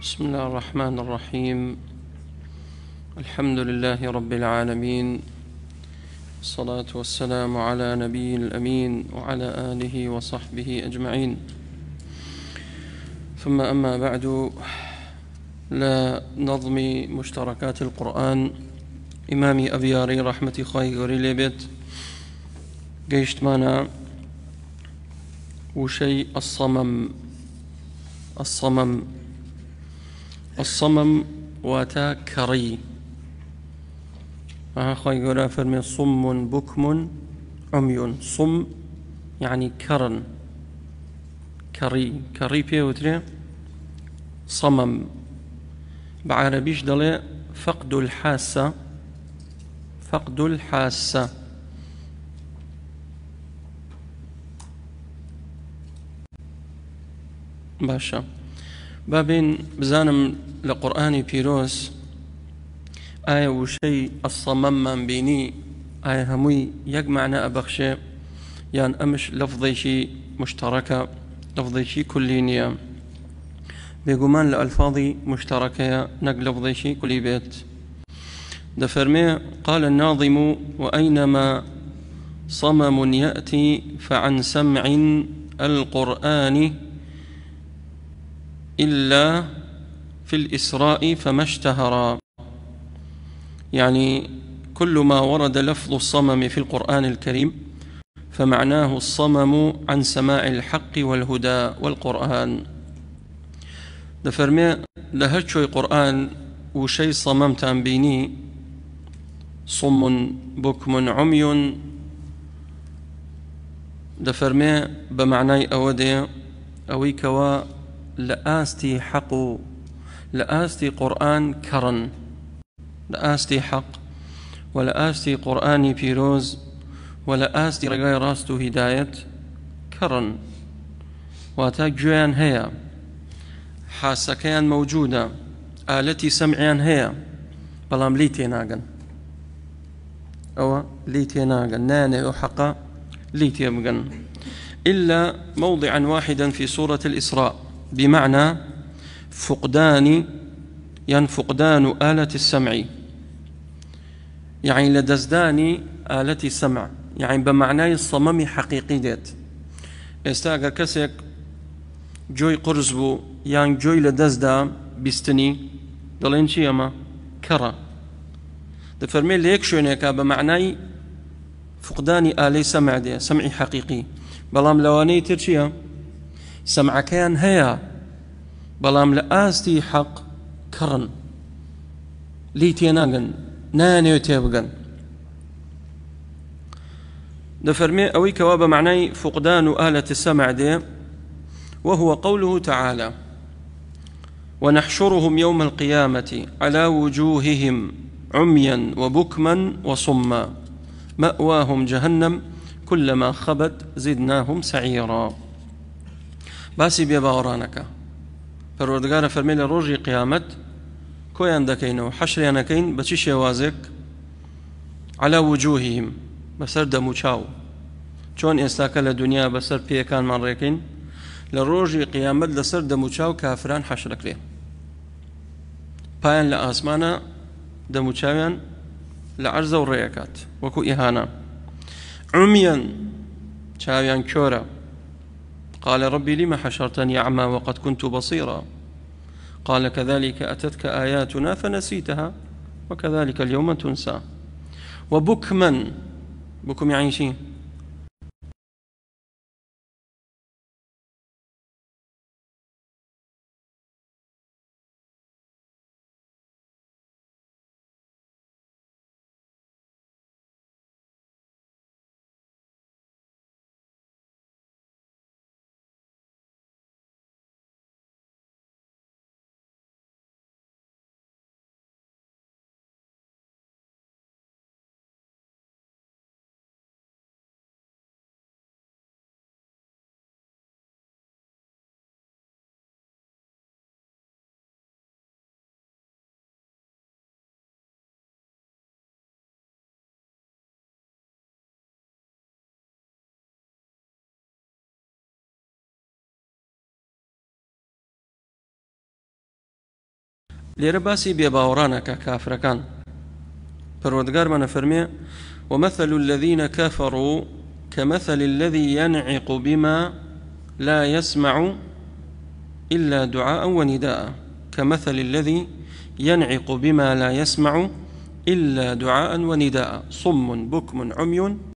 بسم الله الرحمن الرحيم. الحمد لله رب العالمين، الصلاة والسلام على نبي الأمين وعلى آله وصحبه أجمعين. ثم أما بعد، لا نظم مشتركات القرآن إمامي أبياري رحمة خاي غوري ليبت قيشت مانا وشي الصمم واتا كري خاي غورا فرمي صم بكم عمي. صم يعني كرن، كري بيوتري صمم بعربيش دلي فقد الحاسة. باشا بابين بزانم لقرآني بيروس آية وشي الصمم من بيني آية هموي يق معنى أبخشي يعني أمش لفظي شي مشتركة، لفظي شي كلينية بيقومان لألفاظي مشتركة نق لفظي شي كلي بيت دفرمي. قال الناظم: وأينما صمم يأتي فعن سمع القرآن إلا في الإسراء فما اشتهرا. يعني كل ما ورد لفظ الصمم في القرآن الكريم فمعناه الصمم عن سماع الحق والهدى والقرآن. دفرمي لهجوي قرآن وشي صممت عن بيني صم بكم عمي. دفرمي بمعنى أودي أوي كوا لآستي حق، لآستي قرآن كرن، لآستي حق ولآستي قرآني بيروز ولآستي رقاي راستو هداية كرن. واتا جويان هيا، حاسكيان موجودة، آلتي سمعيان هيا، بلام ليتي ناقن أو ليتي ناقن ناني وحقا ليتي بقن إلا موضعا واحدا في سورة الإسراء بمعنى فقدان، يعني فقدان آلة السمع، يعني لدزداني آلة السمع، يعني بمعنى الصمم حقيقي ديت. استاقر كسك جوي قرزبو يعني جوي لدزدا بيستني دلين شي أما كرا دفرمي ليك شوينيكا بمعنى فقدان آلة سمع دي سمعي حقيقي. بلام لواني ترشيا سمع كان هيا بلام لآستي حق كرن ليتي ناقن ناني وتيبقن. دفرمي أوي كواب معني فقدان آلة السمع دي، وهو قوله تعالى: ونحشرهم يوم القيامة على وجوههم عميا وبكما وصما مأواهم جهنم كلما خبت زدناهم سعيرا. باسي بيبا ورانك فالوردقار فرمي لروجي قيامت كويان دكينو حشريانكين بتشي شوازك على وجوههم بسر دموشاو چون ئێستاکە لە دنیا بەسەر پێیەکانمان ڕێکەین، لە ڕۆژی قیامەت لەسەر دەموچاو کافران حەشرەکرێ، پایان لە ئاسمانە دەموچاویان لە عەرزە و ڕێیەکات وەکو ئیهانە. عميان چاویان کۆرە. قال ربي لم حشرتني أعمى وقد كنت بصيرا قال كذلك أتتك آياتنا فنسيتها وكذلك اليوم تنسى. وبكما، بكم يعني شيء لێرە باسی بێباوەڕانەکە کافرەکان. پەروەردگارمان فەرمێ: ومثل الذين كفروا كمثل الذي ينعق بما لا يسمع إلا دعاء ونداء. كمثل الذي ينعق بما لا يسمع إلا دعاء ونداء صم بكم عمي